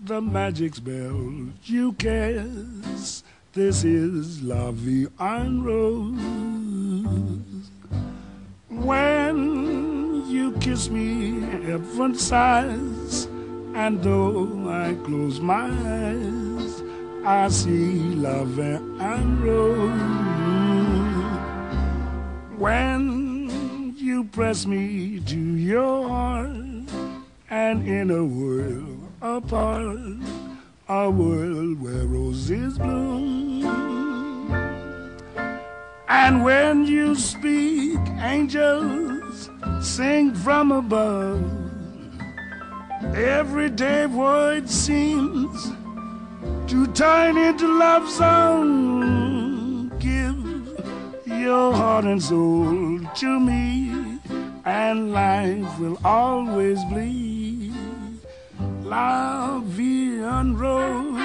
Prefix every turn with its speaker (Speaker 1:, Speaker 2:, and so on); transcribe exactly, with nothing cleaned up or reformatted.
Speaker 1: the magic spell you cast. This is La Vie en Rose. When you kiss me, heaven sighs, and though I close my eyes, I see La Vie en Rose. When you press me to your heart, and in a world apart, a world where roses bloom. And when you speak, angels sing from above. Everyday word seems to turn into love song. Give your heart and soul to me, and life will always bleed La Vie en Rose.